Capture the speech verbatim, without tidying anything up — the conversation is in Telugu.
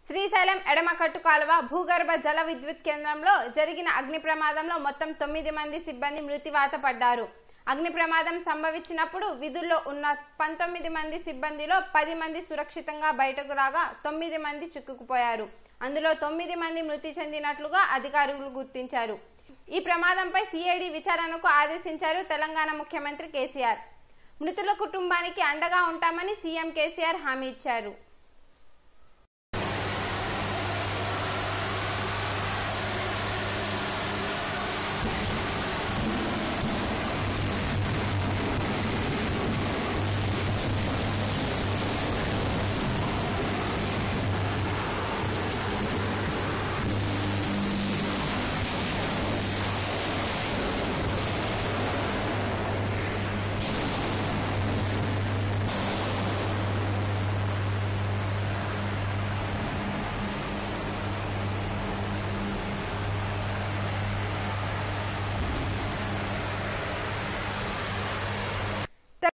శ్రీశైలం ఎడమకట్టు కాలువ భూగర్భ జల విద్యుత్ కేంద్రంలో జరిగిన అగ్ని ప్రమాదంలో మొత్తం తొమ్మిది మంది సిబ్బంది మృత్యువాత పడ్డారు. అగ్ని ప్రమాదం సంభవించినప్పుడు విధుల్లో ఉన్న పంతొమ్మిది మంది సిబ్బందిలో పది మంది సురక్షితంగా బయటకు రాగా తొమ్మిది మంది చిక్కుకుపోయారు. అందులో తొమ్మిది మంది మృతి చెందినట్లుగా అధికారులు గుర్తించారు. ఈ ప్రమాదంపై సిఐడి విచారణకు ఆదేశించారు తెలంగాణ ముఖ్యమంత్రి కేసీఆర్. మృతుల కుటుంబానికి అండగా ఉంటామని సీఎం కేసీఆర్ హామీ ఇచ్చారు.